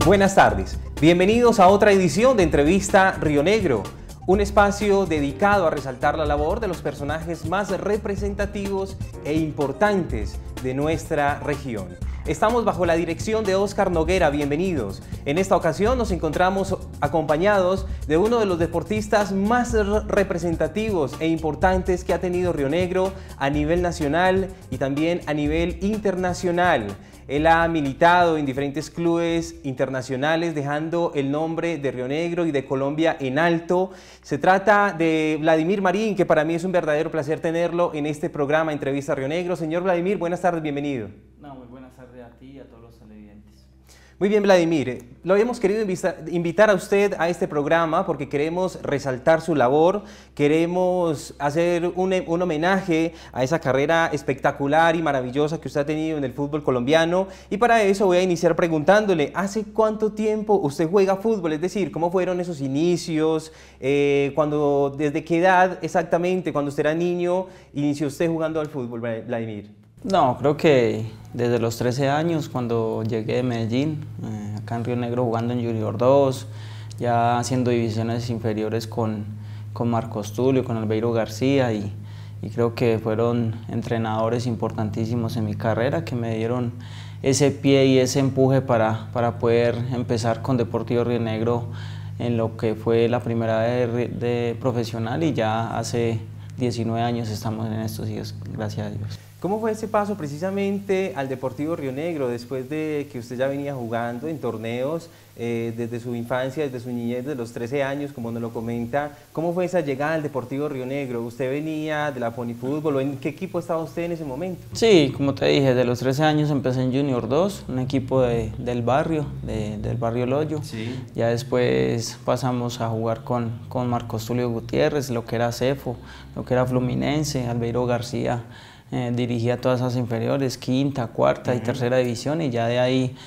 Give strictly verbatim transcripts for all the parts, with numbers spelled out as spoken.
Buenas tardes, bienvenidos a otra edición de Entrevista Río Negro, un espacio dedicado a resaltar la labor de los personajes más representativos e importantes de nuestra región. Estamos bajo la dirección de Óscar Noguera, bienvenidos. En esta ocasión nos encontramos acompañados de uno de los deportistas más representativos e importantes que ha tenido Río Negro a nivel nacional y también a nivel internacional. Él ha militado en diferentes clubes internacionales, dejando el nombre de Río Negro y de Colombia en alto. Se trata de Vladimir Marín, que para mí es un verdadero placer tenerlo en este programa Entrevista Río Negro. Señor Vladimir, buenas tardes, bienvenido. No, muy buenas tardes a ti y a todos los televidentes. Muy bien, Vladimir, lo habíamos querido invitar a usted a este programa porque queremos resaltar su labor, queremos hacer un, un homenaje a esa carrera espectacular y maravillosa que usted ha tenido en el fútbol colombiano, y para eso voy a iniciar preguntándole, ¿hace cuánto tiempo usted juega fútbol? Es decir, ¿cómo fueron esos inicios? Eh, cuando, ¿Desde qué edad exactamente, cuando usted era niño, inició usted jugando al fútbol, Vladimir? No, creo que desde los trece años, cuando llegué de Medellín, eh, acá en Río Negro jugando en Junior dos, ya haciendo divisiones inferiores con, con Marcos Tulio, con Albeiro García, y, y creo que fueron entrenadores importantísimos en mi carrera que me dieron ese pie y ese empuje para, para poder empezar con Deportivo Río Negro en lo que fue la primera de, de profesional, y ya hace diecinueve años estamos en estos días, gracias a Dios. ¿Cómo fue ese paso precisamente al Deportivo Río Negro después de que usted ya venía jugando en torneos eh, desde su infancia, desde su niñez, desde los trece años, como nos lo comenta? ¿Cómo fue esa llegada al Deportivo Río Negro? ¿Usted venía de la Ponifútbol o en qué equipo estaba usted en ese momento? Sí, como te dije, de los trece años empecé en Junior dos, un equipo de, del barrio, de, del barrio Loyo. Sí. Ya después pasamos a jugar con, con Marcos Tulio Gutiérrez, lo que era Cefo, lo que era Fluminense, Albeiro García. Eh, dirigía todas esas inferiores, quinta, cuarta uh-huh. y tercera división, y ya de ahí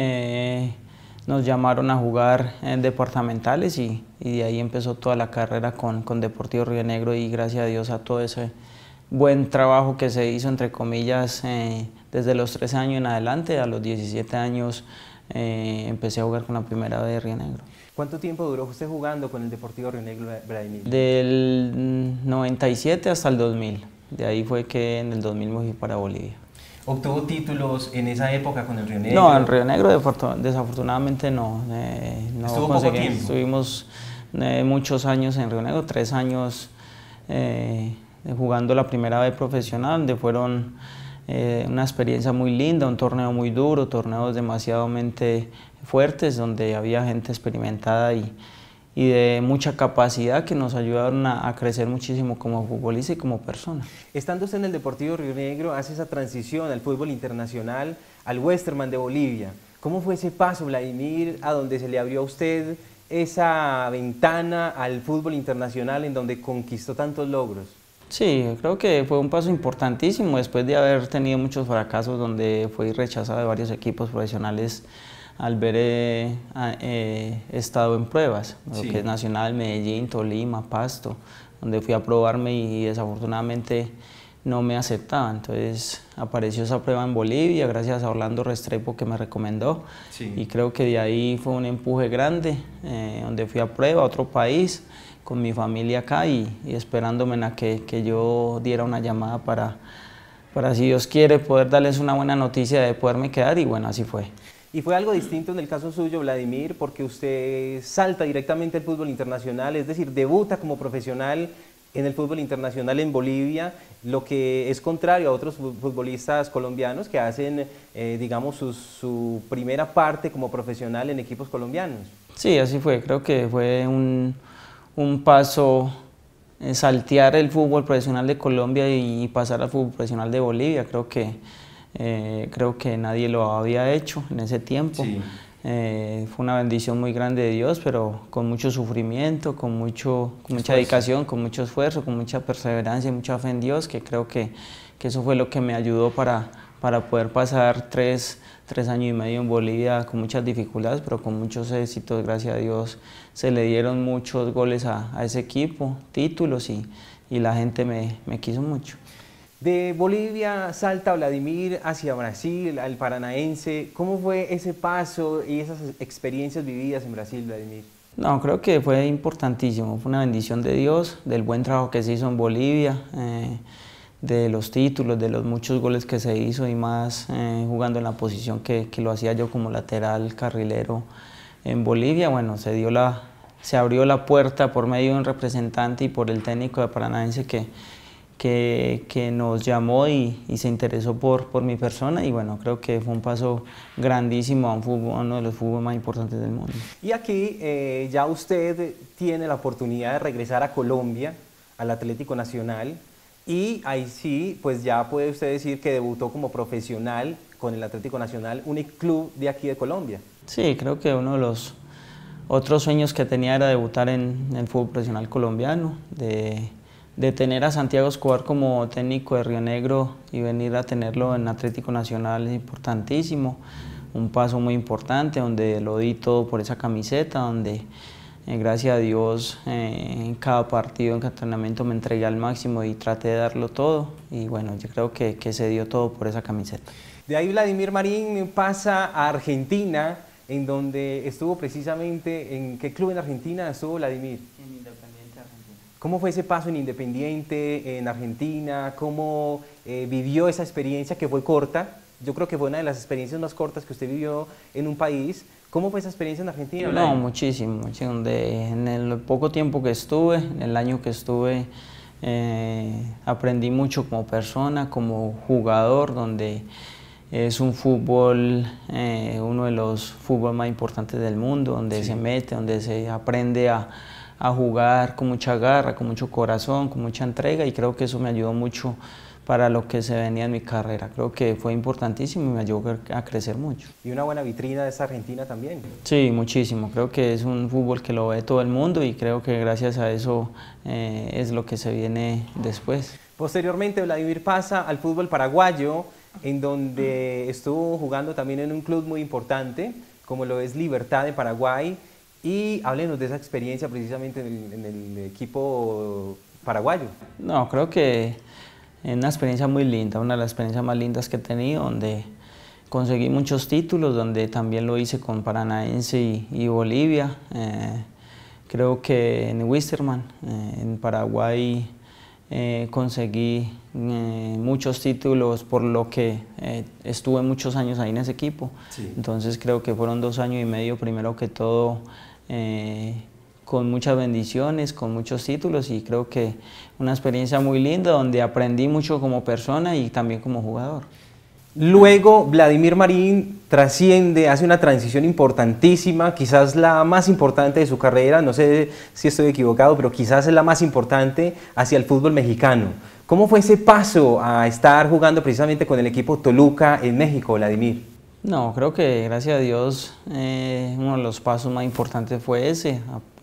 eh, nos llamaron a jugar en departamentales, y, y de ahí empezó toda la carrera con, con Deportivo Río Negro, y gracias a Dios a todo ese buen trabajo que se hizo, entre comillas, eh, desde los trece años en adelante. A los diecisiete años eh, empecé a jugar con la primera B de Río Negro. ¿Cuánto tiempo duró usted jugando con el Deportivo Río Negro, Vladimir? Del noventa y siete hasta el dos mil. De ahí fue que en el dos mil me fui para Bolivia. ¿Obtuvo títulos en esa época con el Río Negro? No, en Río Negro desafortunadamente no. Eh, no ¿Estuvo poco tiempo? Estuvimos eh, muchos años en Río Negro, tres años eh, jugando la primera vez profesional, donde fueron eh, una experiencia muy linda, un torneo muy duro, torneos demasiadamente fuertes, donde había gente experimentada y y de mucha capacidad que nos ayudaron a, a crecer muchísimo como futbolista y como persona. Estando usted en el Deportivo Río Negro, hace esa transición al fútbol internacional, al Westerman de Bolivia. ¿Cómo fue ese paso, Vladimir, a donde se le abrió a usted esa ventana al fútbol internacional en donde conquistó tantos logros? Sí, creo que fue un paso importantísimo después de haber tenido muchos fracasos, donde fui rechazado de varios equipos profesionales al ver eh, eh, estado en pruebas, sí. Lo que es Nacional, Medellín, Tolima, Pasto, donde fui a probarme y desafortunadamente no me aceptaban. Entonces apareció esa prueba en Bolivia gracias a Orlando Restrepo, que me recomendó, sí. Y creo que de ahí fue un empuje grande, eh, donde fui a prueba a otro país con mi familia acá y, y esperándome a que, que yo diera una llamada para, para, si Dios quiere, poder darles una buena noticia de poderme quedar, y bueno, así fue. Y fue algo distinto en el caso suyo, Vladimir, porque usted salta directamente al fútbol internacional, es decir, debuta como profesional en el fútbol internacional en Bolivia, lo que es contrario a otros futbolistas colombianos que hacen, eh, digamos, su, su primera parte como profesional en equipos colombianos. Sí, así fue, creo que fue un, un paso, eh, saltear el fútbol profesional de Colombia y pasar al fútbol profesional de Bolivia. Creo que Eh, creo que nadie lo había hecho en ese tiempo. Sí. Eh, fue una bendición muy grande de Dios, pero con mucho sufrimiento, con, mucho, con mucha dedicación, con mucho esfuerzo, con mucha perseverancia y mucha fe en Dios, que creo que, que eso fue lo que me ayudó para, para poder pasar tres, tres años y medio en Bolivia con muchas dificultades, pero con muchos éxitos. Gracias a Dios se le dieron muchos goles a, a ese equipo, títulos, y, y la gente me, me quiso mucho. De Bolivia salta Vladimir hacia Brasil, al Paranaense. ¿Cómo fue ese paso y esas experiencias vividas en Brasil, Vladimir? No, creo que fue importantísimo, fue una bendición de Dios, del buen trabajo que se hizo en Bolivia, eh, de los títulos, de los muchos goles que se hizo y más eh, jugando en la posición que, que lo hacía yo como lateral carrilero en Bolivia. Bueno, se dio la, se abrió la puerta por medio de un representante y por el técnico de Paranaense que, que, que nos llamó y, y se interesó por, por mi persona, y bueno, creo que fue un paso grandísimo a un fútbol, a uno de los fútboles más importantes del mundo. Y aquí eh, ya usted tiene la oportunidad de regresar a Colombia, al Atlético Nacional, y ahí sí, pues ya puede usted decir que debutó como profesional con el Atlético Nacional, un club de aquí de Colombia. Sí, creo que uno de los otros sueños que tenía era debutar en el fútbol profesional colombiano, de, de tener a Santiago Escobar como técnico de Río Negro y venir a tenerlo en Atlético Nacional es importantísimo, un paso muy importante donde lo di todo por esa camiseta, donde eh, gracias a Dios eh, en cada partido, en cada entrenamiento me entregué al máximo y traté de darlo todo, y bueno, yo creo que, que se dio todo por esa camiseta. De ahí Vladimir Marín pasa a Argentina, en donde estuvo precisamente. ¿En qué club en Argentina estuvo Vladimir? En Independiente Argentina. ¿Cómo fue ese paso en Independiente, en Argentina? ¿Cómo eh, vivió esa experiencia que fue corta? Yo creo que fue una de las experiencias más cortas que usted vivió en un país. ¿Cómo fue esa experiencia en Argentina, Vladimir? No, muchísimo, muchísimo. De, en el poco tiempo que estuve, en el año que estuve, eh, aprendí mucho como persona, como jugador, donde es un fútbol, eh, uno de los fútbol más importantes del mundo, donde sí. se mete, donde se aprende a, a jugar con mucha garra, con mucho corazón, con mucha entrega, y creo que eso me ayudó mucho para lo que se venía en mi carrera. Creo que fue importantísimo y me ayudó a crecer mucho. Y una buena vitrina de esta Argentina también. Sí, muchísimo. Creo que es un fútbol que lo ve todo el mundo y creo que gracias a eso eh, es lo que se viene después. Posteriormente, Vladimir pasa al fútbol paraguayo, en donde estuvo jugando también en un club muy importante, como lo es Libertad de Paraguay, y háblenos de esa experiencia precisamente en el, en el equipo paraguayo. No, creo que es una experiencia muy linda, una de las experiencias más lindas que he tenido, donde conseguí muchos títulos, donde también lo hice con Paranaense y, y Bolivia. Eh, creo que en Wisterman, eh, en Paraguay, Eh, conseguí eh, muchos títulos por lo que eh, estuve muchos años ahí en ese equipo. Sí. Entonces creo que fueron dos años y medio, primero que todo, eh, con muchas bendiciones, con muchos títulos, y creo que una experiencia muy linda donde aprendí mucho como persona y también como jugador. Luego Vladimir Marín trasciende, hace una transición importantísima, quizás la más importante de su carrera, no sé si estoy equivocado, pero quizás es la más importante, hacia el fútbol mexicano. ¿Cómo fue ese paso a estar jugando precisamente con el equipo Toluca en México, Vladimir? No, creo que gracias a Dios eh, uno de los pasos más importantes fue ese.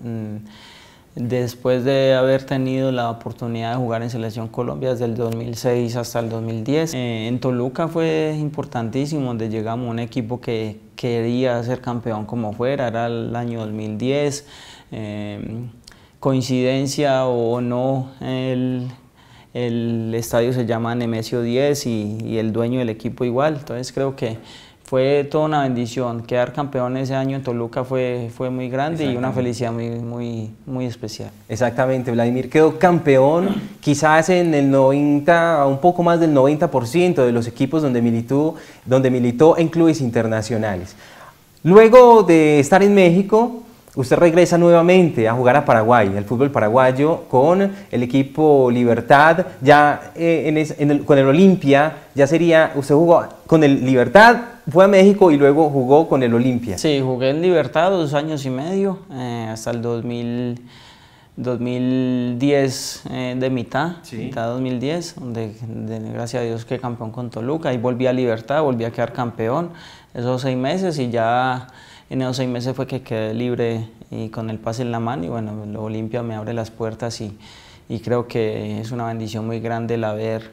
Después de haber tenido la oportunidad de jugar en Selección Colombia desde el dos mil seis hasta el dos mil diez, eh, en Toluca fue importantísimo, donde llegamos a un equipo que quería ser campeón como fuera, era el año dos mil diez, eh, coincidencia o no, el, el estadio se llama Nemesio diez y, y el dueño del equipo igual, entonces creo que fue toda una bendición. Quedar campeón ese año en Toluca fue, fue muy grande y una felicidad muy, muy, muy especial. Exactamente, Vladimir quedó campeón, quizás en el noventa, un poco más del noventa por ciento de los equipos donde militó, donde militó en clubes internacionales. Luego de estar en México, usted regresa nuevamente a jugar a Paraguay, al fútbol paraguayo, con el equipo Libertad, ya eh, en es, en el, con el Olimpia, ya sería, usted jugó con el Libertad, fue a México y luego jugó con el Olimpia. Sí, jugué en Libertad dos años y medio, eh, hasta el dos mil, dos mil diez eh, de mitad, sí. mitad de dos mil diez, donde de, gracias a Dios quedé campeón con Toluca, y volví a Libertad, volví a quedar campeón esos seis meses y ya en esos seis meses fue que quedé libre y con el pase en la mano, y bueno, el Olimpia me abre las puertas y, y creo que es una bendición muy grande el haber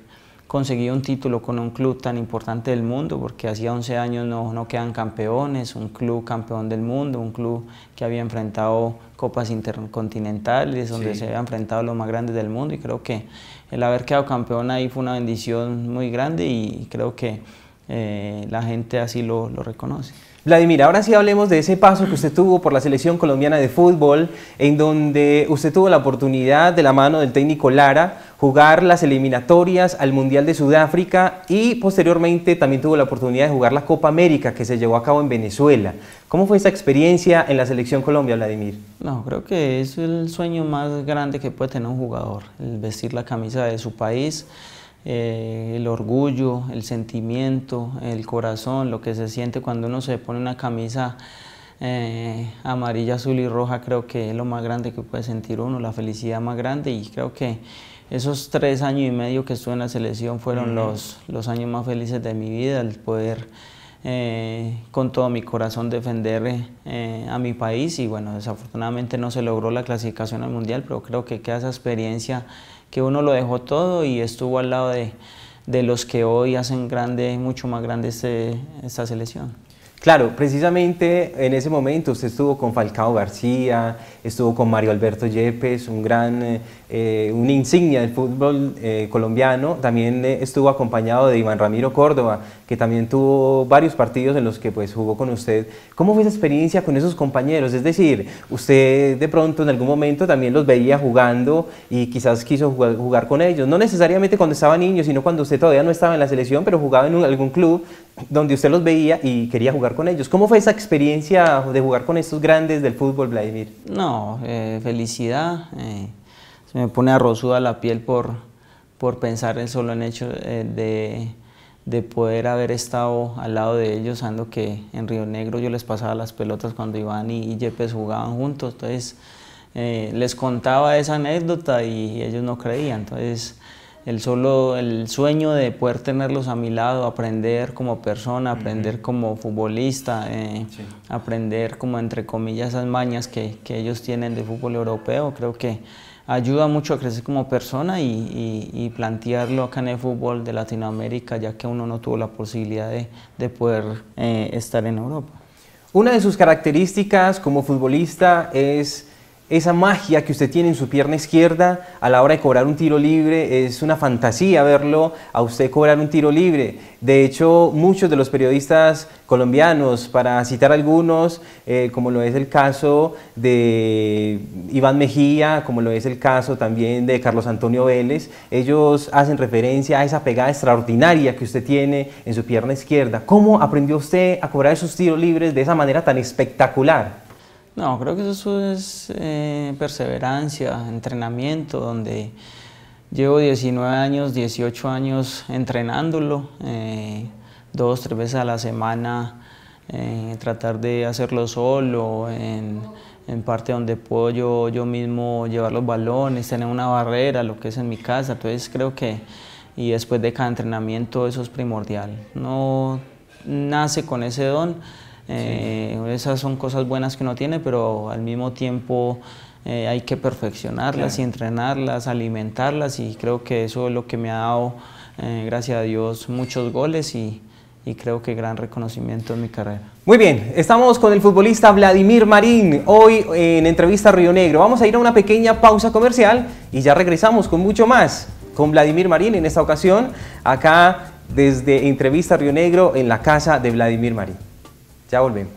conseguido un título con un club tan importante del mundo, porque hacía once años no, no quedan campeones, un club campeón del mundo, un club que había enfrentado copas intercontinentales, donde sí. se había enfrentado a los más grandes del mundo, y creo que el haber quedado campeón ahí fue una bendición muy grande, y creo que eh, la gente así lo, lo reconoce. Vladimir, ahora sí hablemos de ese paso que usted tuvo por la selección colombiana de fútbol, en donde usted tuvo la oportunidad, de la mano del técnico Lara, jugar las eliminatorias al Mundial de Sudáfrica, y posteriormente también tuvo la oportunidad de jugar la Copa América, que se llevó a cabo en Venezuela. ¿Cómo fue esa experiencia en la selección Colombia, Vladimir? No, creo que es el sueño más grande que puede tener un jugador, el vestir la camisa de su país. Eh, el orgullo, el sentimiento, el corazón, lo que se siente cuando uno se pone una camisa eh, amarilla, azul y roja, creo que es lo más grande que puede sentir uno, la felicidad más grande, y creo que esos tres años y medio que estuve en la selección fueron uh-huh. los, los años más felices de mi vida, el poder eh, con todo mi corazón defender eh, a mi país, y bueno, desafortunadamente no se logró la clasificación al Mundial, pero creo que queda esa experiencia que uno lo dejó todo y estuvo al lado de, de los que hoy hacen grande, mucho más grande este, esta selección. Claro, precisamente en ese momento usted estuvo con Falcao García, estuvo con Mario Alberto Yepes, un gran, eh, una insignia del fútbol eh, colombiano. También eh, estuvo acompañado de Iván Ramiro Córdoba, que también tuvo varios partidos en los que pues jugó con usted. ¿Cómo fue esa experiencia con esos compañeros? Es decir, usted de pronto en algún momento también los veía jugando y quizás quiso jugar, jugar con ellos, no necesariamente cuando estaba niño, sino cuando usted todavía no estaba en la selección, pero jugaba en un, algún club donde usted los veía y quería jugar con ellos. ¿Cómo fue esa experiencia de jugar con estos grandes del fútbol, Vladimir? No, eh, felicidad, eh, se me pone arrozuda la piel por, por pensar en solo en hecho eh, de, de poder haber estado al lado de ellos, sabiendo que en Río Negro yo les pasaba las pelotas cuando Iván y, y Yepes jugaban juntos, entonces eh, les contaba esa anécdota y ellos no creían, entonces el solo el sueño de poder tenerlos a mi lado, aprender como persona, aprender uh-huh. como futbolista, eh, sí. aprender como entre comillas esas mañas que, que ellos tienen de fútbol europeo, creo que ayuda mucho a crecer como persona y, y, y plantearlo acá en el fútbol de Latinoamérica, ya que uno no tuvo la posibilidad de, de poder eh, estar en Europa. Una de sus características como futbolista es esa magia que usted tiene en su pierna izquierda a la hora de cobrar un tiro libre. Es una fantasía verlo a usted cobrar un tiro libre. De hecho, muchos de los periodistas colombianos, para citar algunos, eh, como lo es el caso de Iván Mejía, como lo es el caso también de Carlos Antonio Vélez, ellos hacen referencia a esa pegada extraordinaria que usted tiene en su pierna izquierda. ¿Cómo aprendió usted a cobrar esos tiros libres de esa manera tan espectacular? No, creo que eso es eh, perseverancia, entrenamiento, donde llevo diecinueve años, dieciocho años entrenándolo, eh, dos, tres veces a la semana, eh, tratar de hacerlo solo, en, en parte donde puedo yo, yo mismo llevar los balones, tener una barrera, lo que es en mi casa, entonces creo que, y después de cada entrenamiento eso es primordial, no nace con ese don. Eh, sí. Esas son cosas buenas que uno tiene, pero al mismo tiempo eh, hay que perfeccionarlas claro. y entrenarlas, alimentarlas, y creo que eso es lo que me ha dado, eh, gracias a Dios, muchos goles y, y creo que gran reconocimiento en mi carrera. Muy bien, estamos con el futbolista Vladimir Marín, hoy en Entrevista Río Negro. Vamos a ir a una pequeña pausa comercial y ya regresamos con mucho más con Vladimir Marín, en esta ocasión acá desde Entrevista Río Negro en la casa de Vladimir Marín. Ya volvemos.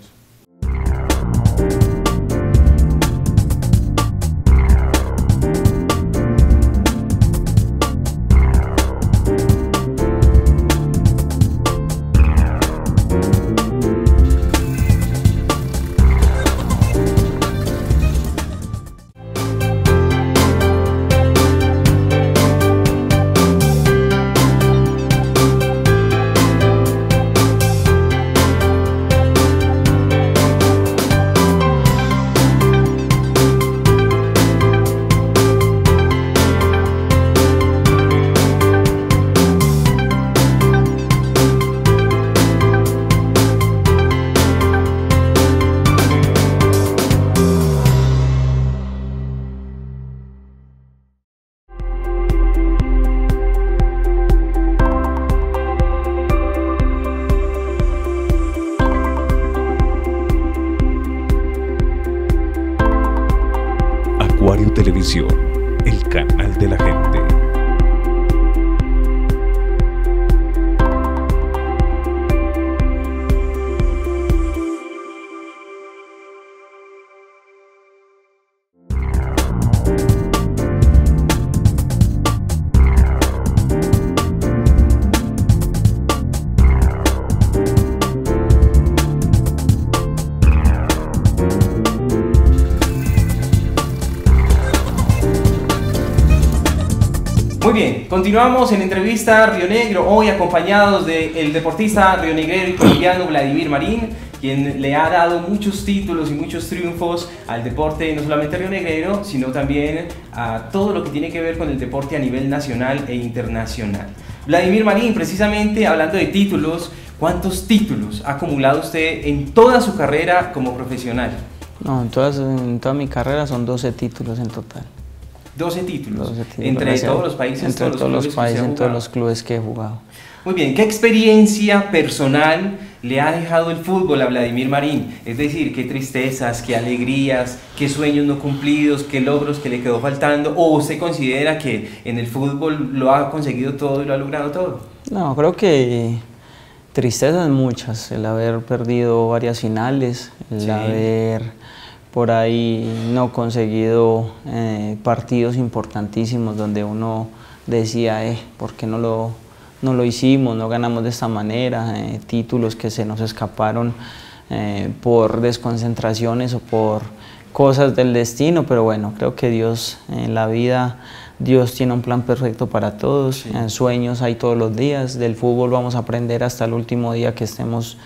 Visión, el canal de la gente. Muy bien, continuamos en entrevista Río Negro, hoy acompañados del deportista rionegrero y colombiano Vladimir Marín, quien le ha dado muchos títulos y muchos triunfos al deporte, no solamente rionegrero, sino también a todo lo que tiene que ver con el deporte a nivel nacional e internacional. Vladimir Marín, precisamente hablando de títulos, ¿cuántos títulos ha acumulado usted en toda su carrera como profesional? No, en, todas, en toda mi carrera son doce títulos en total. doce títulos, doce títulos entre gracias, todos los países, entre todos, todos los, los países, en todos jugado. los clubes que he jugado. Muy bien, ¿qué experiencia personal le ha dejado el fútbol a Vladimir Marín? Es decir, qué tristezas, qué alegrías, qué sueños no cumplidos, qué logros que le quedó faltando, o usted considera que en el fútbol lo ha conseguido todo y lo ha logrado todo. No, creo que tristezas muchas, el haber perdido varias finales, el Sí. haber por ahí no conseguido eh, partidos importantísimos donde uno decía, eh, ¿por qué no lo, no lo hicimos, no ganamos de esta manera? Eh, títulos que se nos escaparon eh, por desconcentraciones o por cosas del destino, pero bueno, creo que Dios en la vida, Dios tiene un plan perfecto para todos, Sí. en sueños hay todos los días, del fútbol vamos a aprender hasta el último día que estemos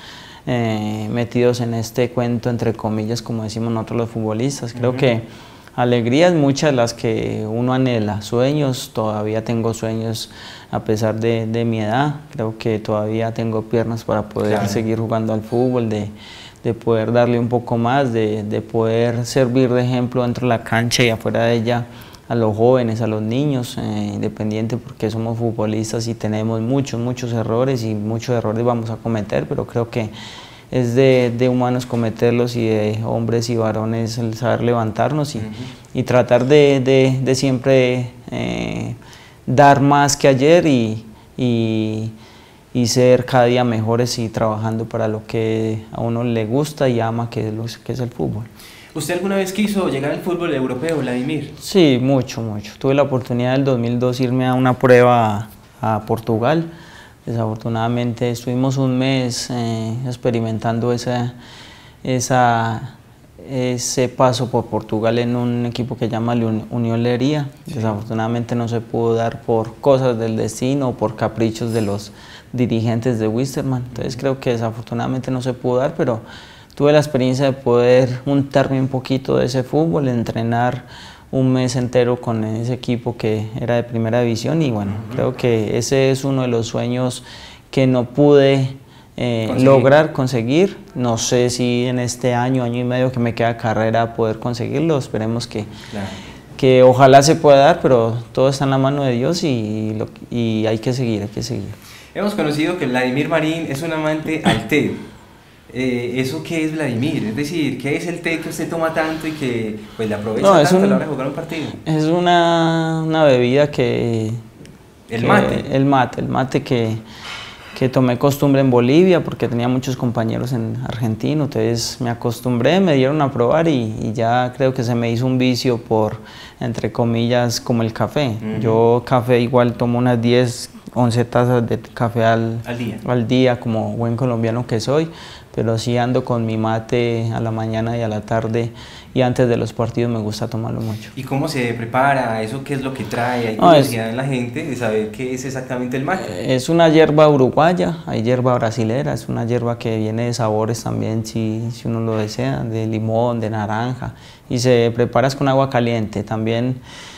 Eh, metidos en este cuento, entre comillas, como decimos nosotros los futbolistas. Creo uh-huh. que alegrías muchas las que uno anhela, sueños, todavía tengo sueños a pesar de, de mi edad, creo que todavía tengo piernas para poder claro. seguir jugando al fútbol, de, de poder darle un poco más, de, de poder servir de ejemplo dentro de la cancha y afuera de ella a los jóvenes, a los niños, eh, independiente porque somos futbolistas y tenemos muchos, muchos errores y muchos errores vamos a cometer, pero creo que es de, de humanos cometerlos y de hombres y varones el saber levantarnos y, uh-huh. y tratar de, de, de siempre eh, dar más que ayer y, y, y ser cada día mejores y trabajando para lo que a uno le gusta y ama, que es, lo, que es el fútbol. ¿Usted alguna vez quiso llegar al fútbol europeo, Vladimir? Sí, mucho, mucho. Tuve la oportunidad del dos mil dos irme a una prueba a, a Portugal. Desafortunadamente estuvimos un mes eh, experimentando esa, esa, ese paso por Portugal en un equipo que llama Unión Leiria. Sí. Desafortunadamente no se pudo dar por cosas del destino o por caprichos de los dirigentes de Wilstermann. Entonces creo que desafortunadamente no se pudo dar, pero tuve la experiencia de poder untarme un poquito de ese fútbol, entrenar un mes entero con ese equipo que era de primera división y bueno, uh-huh. creo que ese es uno de los sueños que no pude eh, conseguir. lograr conseguir. No sé si en este año, año y medio que me queda carrera poder conseguirlo, esperemos que, claro. que ojalá se pueda dar, pero todo está en la mano de Dios y, lo, y hay que seguir, hay que seguir. Hemos conocido que Vladimir Marín es un amante al té. Eh, ¿Eso qué es, Vladimir? Es decir, ¿qué es el té que usted toma tanto y que pues, le aprovecha no, tanto un, a la hora de jugar un partido? Es una, una bebida que... ¿El que, mate? El mate, el mate que, que tomé costumbre en Bolivia porque tenía muchos compañeros en Argentina, entonces me acostumbré, me dieron a probar y, y ya creo que se me hizo un vicio por, entre comillas, como el café. Uh-huh. Yo café igual tomo unas diez, once tazas de café al, al, día. al día, como buen colombiano que soy, pero sí ando con mi mate a la mañana y a la tarde y antes de los partidos me gusta tomarlo mucho. ¿Y cómo se prepara? ¿Eso qué es lo que trae? ¿Hay curiosidad no, en la gente de saber qué es exactamente el mate? Es una hierba uruguaya, hay hierba brasilera, es una hierba que viene de sabores también si, si uno lo desea, de limón, de naranja y se prepara con agua caliente. También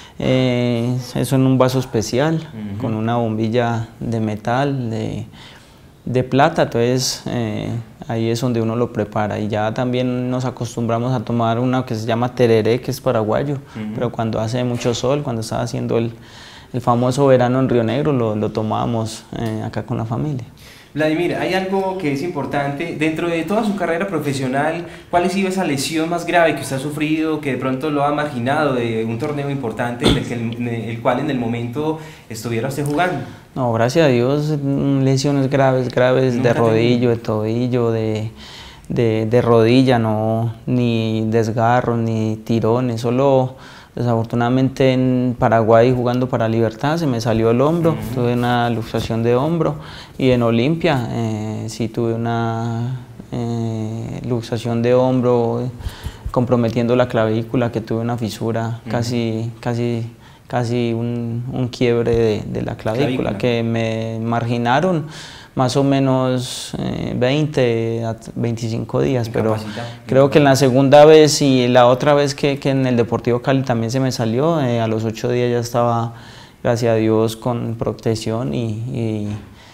eh, eso en un vaso especial, uh-huh. con una bombilla de metal, de, de plata, entonces eh, ahí es donde uno lo prepara y ya también nos acostumbramos a tomar una que se llama tereré, que es paraguayo, uh-huh. pero cuando hace mucho sol, cuando estaba haciendo el, el famoso verano en Río Negro, lo, lo tomábamos eh, acá con la familia. Vladimir, hay algo que es importante, dentro de toda su carrera profesional, ¿cuál ha sido esa lesión más grave que usted ha sufrido, que de pronto lo ha marginado de un torneo importante en el, que, en el cual en el momento estuviera usted jugando? No, gracias a Dios, lesiones graves, graves de rodillo, de tobillo, de, de, de rodilla, no, ni desgarros, ni tirones, solo desafortunadamente en Paraguay jugando para Libertad se me salió el hombro, uh-huh. tuve una luxación de hombro, y en Olimpia eh, sí tuve una eh, luxación de hombro comprometiendo la clavícula, que tuve una fisura, uh-huh. casi, casi, casi un, un quiebre de, de la clavícula, clavícula, que me marginaron más o menos eh, veinte a veinticinco días, pero creo que en la segunda vez y la otra vez que, que en el Deportivo Cali también se me salió, eh, a los ocho días ya estaba, gracias a Dios, con protección y, y,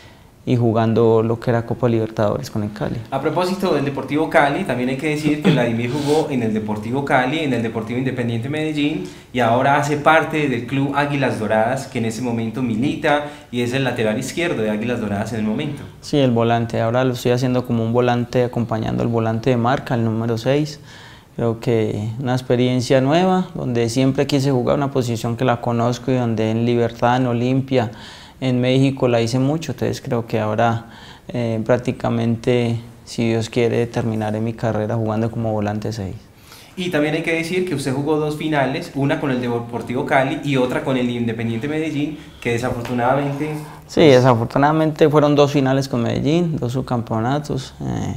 y jugando lo que era Copa Libertadores con el Cali. A propósito del Deportivo Cali, también hay que decir que Vladimir jugó en el Deportivo Cali, en el Deportivo Independiente Medellín, y ahora hace parte del club Águilas Doradas, que en ese momento milita y es el lateral izquierdo de Águilas Doradas en el momento. Sí, el volante, ahora lo estoy haciendo como un volante, acompañando al volante de marca, el número seis. Creo que una experiencia nueva, donde siempre quise jugar una posición que la conozco y donde en Libertad, en Olimpia, en México la hice mucho, entonces creo que ahora eh, prácticamente, si Dios quiere, terminaré mi carrera jugando como volante seis. Y también hay que decir que usted jugó dos finales, una con el Deportivo Cali y otra con el Independiente Medellín, que desafortunadamente... Sí, desafortunadamente fueron dos finales con Medellín, dos subcampeonatos. Eh,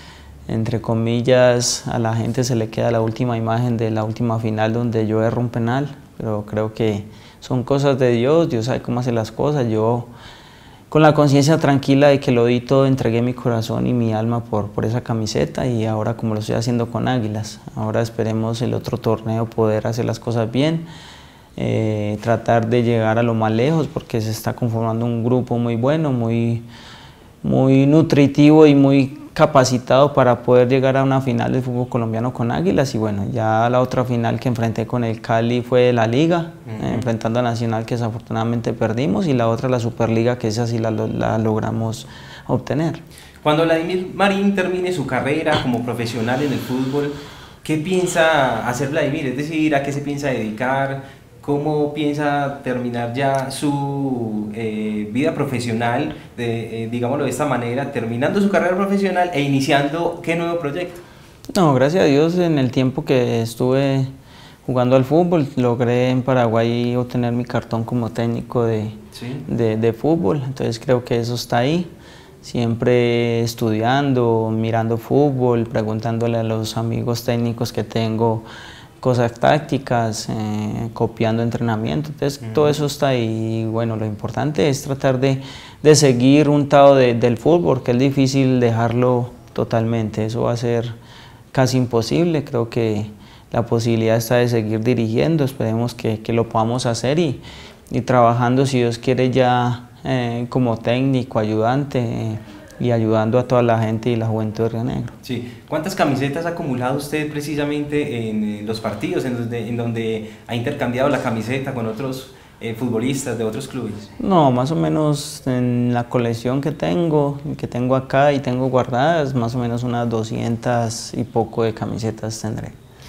entre comillas, a la gente se le queda la última imagen de la última final donde yo erro un penal, pero creo que son cosas de Dios, Dios sabe cómo hace las cosas. Yo, con la conciencia tranquila de que lo di todo, entregué mi corazón y mi alma por, por esa camiseta, y ahora como lo estoy haciendo con Águilas, ahora esperemos el otro torneo poder hacer las cosas bien, eh, tratar de llegar a lo más lejos, porque se está conformando un grupo muy bueno, muy, muy nutritivo y muy capacitado para poder llegar a una final del fútbol colombiano con Águilas. Y bueno, ya la otra final que enfrenté con el Cali fue la Liga, uh-huh. eh, enfrentando a Nacional, que desafortunadamente perdimos, y la otra la Superliga, que esa sí la, la logramos obtener. Cuando Vladimir Marín termine su carrera como profesional en el fútbol, ¿qué piensa hacer Vladimir? Es decir, ¿a qué se piensa dedicar? ¿Cómo piensa terminar ya su eh, vida profesional, de, eh, digámoslo de esta manera, terminando su carrera profesional e iniciando qué nuevo proyecto? No, gracias a Dios, en el tiempo que estuve jugando al fútbol, logré en Paraguay obtener mi cartón como técnico de, ¿sí? de, de fútbol, entonces creo que eso está ahí. Siempre estudiando, mirando fútbol, preguntándole a los amigos técnicos que tengo cosas tácticas, eh, copiando entrenamiento, entonces uh-huh. todo eso está ahí. Y bueno, lo importante es tratar de, de seguir untado de, del fútbol, que es difícil dejarlo totalmente, eso va a ser casi imposible. Creo que la posibilidad está de seguir dirigiendo, esperemos que, que lo podamos hacer, y, y trabajando, si Dios quiere, ya eh, como técnico, ayudante, eh, y ayudando a toda la gente y la juventud de Río Negro. Sí. ¿Cuántas camisetas ha acumulado usted precisamente en los partidos en donde, en donde ha intercambiado la camiseta con otros eh, futbolistas de otros clubes? No, más o menos en la colección que tengo, que tengo acá y tengo guardadas, más o menos unas doscientas y poco de camisetas tendré.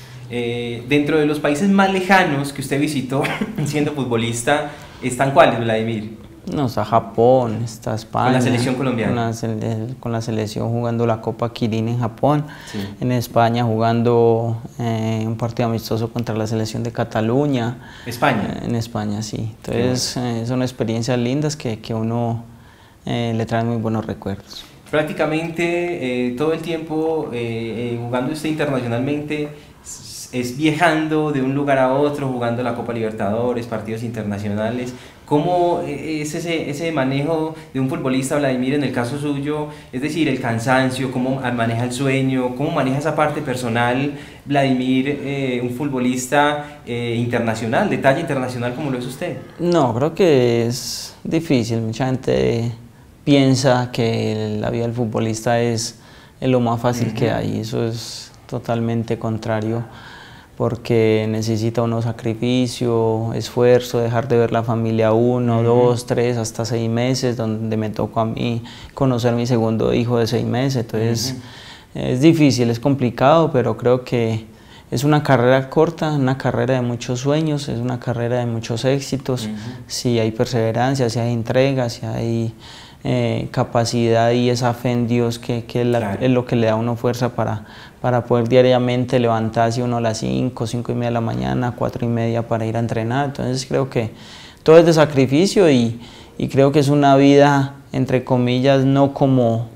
Eh, dentro de los países más lejanos que usted visitó siendo futbolista, ¿están cuáles, Vladimir? No, está Japón, está España. ¿Con la selección colombiana? Con la, sele con la selección jugando la Copa Kirin en Japón. Sí. En España jugando eh, un partido amistoso contra la selección de Cataluña. ¿España? Eh, en España, sí. Entonces eh, son experiencias lindas que, que uno eh, le trae muy buenos recuerdos. Prácticamente eh, todo el tiempo eh, eh, jugando usted internacionalmente, es viajando de un lugar a otro, jugando la Copa Libertadores, partidos internacionales. ¿Cómo es ese, ese manejo de un futbolista, Vladimir, en el caso suyo? Es decir, el cansancio, cómo maneja el sueño, cómo maneja esa parte personal, Vladimir, eh, un futbolista eh, internacional, de talla internacional como lo es usted. No, creo que es difícil. Mucha gente piensa que la vida del futbolista es, es lo más fácil uh-huh. que hay. Eso es totalmente contrario porque necesita uno sacrificio, esfuerzo, dejar de ver la familia uno, uh-huh. dos, tres, hasta seis meses, donde me tocó a mí conocer a mi segundo hijo de seis meses, entonces uh-huh. es difícil, es complicado, pero creo que es una carrera corta, una carrera de muchos sueños, es una carrera de muchos éxitos, uh-huh. si hay perseverancia, si hay entrega, si hay eh, capacidad y esa fe en Dios que, que es, la, claro. es lo que le da a uno fuerza para, para poder diariamente levantarse uno a las cinco, cinco y media de la mañana, cuatro y media para ir a entrenar. Entonces creo que todo es de sacrificio y, y creo que es una vida, entre comillas, no como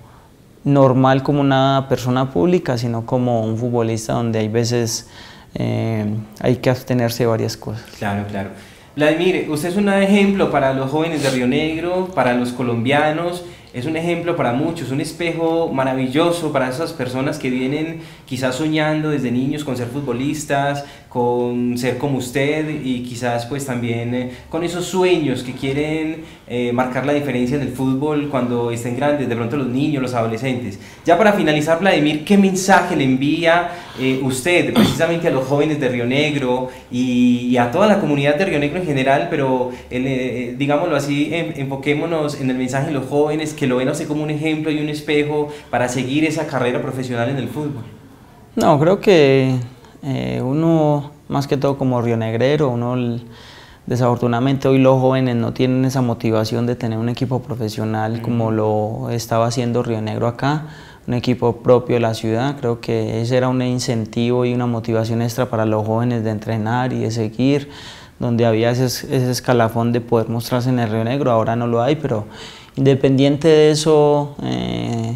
normal como una persona pública, sino como un futbolista donde hay veces eh, hay que abstenerse de varias cosas. Claro, claro. Vladimir, usted es un ejemplo para los jóvenes de Río Negro, para los colombianos, es un ejemplo para muchos, un espejo maravilloso para esas personas que vienen quizás soñando desde niños con ser futbolistas, con ser como usted y quizás pues también eh, con esos sueños que quieren eh, marcar la diferencia en el fútbol cuando estén grandes, de pronto los niños, los adolescentes. Ya para finalizar, Vladimir, ¿qué mensaje le envía eh, usted precisamente a los jóvenes de Río Negro y, y a toda la comunidad de Río Negro en general, pero eh, digámoslo así, en, enfoquémonos en el mensaje de los jóvenes que lo ven a usted como un ejemplo y un espejo para seguir esa carrera profesional en el fútbol? No, creo que eh, uno, más que todo como rionegrero, uno desafortunadamente hoy los jóvenes no tienen esa motivación de tener un equipo profesional uh-huh. como lo estaba haciendo Río Negro acá, un equipo propio de la ciudad. Creo que ese era un incentivo y una motivación extra para los jóvenes de entrenar y de seguir, donde había ese, ese escalafón de poder mostrarse en el Río Negro. Ahora no lo hay, pero independiente de eso, eh,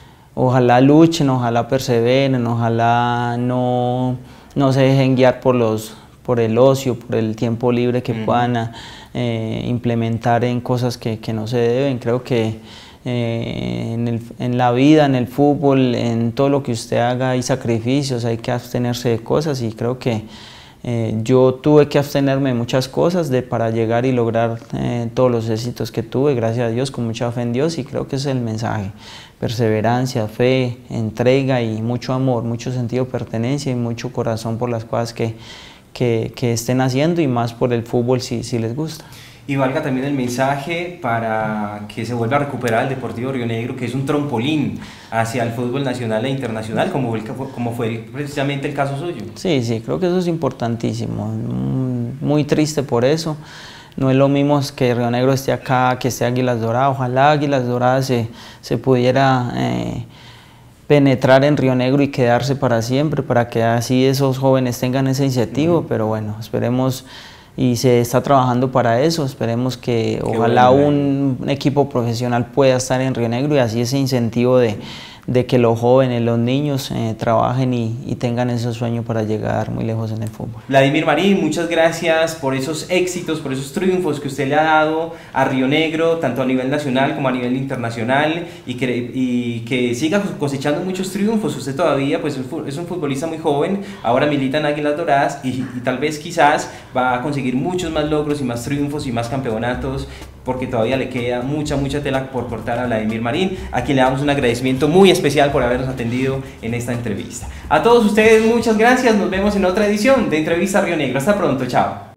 ojalá luchen, ojalá perseveren, ojalá no, no se dejen guiar por, los, por el ocio, por el tiempo libre que mm. puedan eh, implementar en cosas que, que no se deben. Creo que eh, en, el, en la vida, en el fútbol, en todo lo que usted haga hay sacrificios, hay que abstenerse de cosas y creo que Eh, yo tuve que abstenerme de muchas cosas de, para llegar y lograr eh, todos los éxitos que tuve, gracias a Dios, con mucha fe en Dios, y creo que ese es el mensaje: perseverancia, fe, entrega y mucho amor, mucho sentido de pertenencia y mucho corazón por las cosas que, que, que estén haciendo y más por el fútbol si, si les gusta. Y valga también el mensaje para que se vuelva a recuperar el Deportivo Río Negro, que es un trampolín hacia el fútbol nacional e internacional, como fue, como fue precisamente el caso suyo. Sí, sí, creo que eso es importantísimo, muy triste por eso. No es lo mismo que Río Negro esté acá, que esté Águilas Doradas. Ojalá Águilas Doradas se, se pudiera eh, penetrar en Río Negro y quedarse para siempre, para que así esos jóvenes tengan ese incentivo, uh-huh. pero bueno, esperemos. Y se está trabajando para eso, esperemos que Qué ojalá bueno, un, un equipo profesional pueda estar en Río Negro y así ese incentivo de, de que los jóvenes, los niños eh, trabajen y, y tengan ese sueño para llegar muy lejos en el fútbol. Vladimir Marín, muchas gracias por esos éxitos, por esos triunfos que usted le ha dado a Río Negro, tanto a nivel nacional como a nivel internacional, y que, y que siga cosechando muchos triunfos. Usted todavía pues, es un futbolista muy joven, ahora milita en Águilas Doradas y, y tal vez quizás va a conseguir muchos más logros y más triunfos y más campeonatos, porque todavía le queda mucha, mucha tela por cortar a Vladimir Marín, a quien le damos un agradecimiento muy especial por habernos atendido en esta entrevista. A todos ustedes, muchas gracias, nos vemos en otra edición de Entrevista Río Negro. Hasta pronto, chao.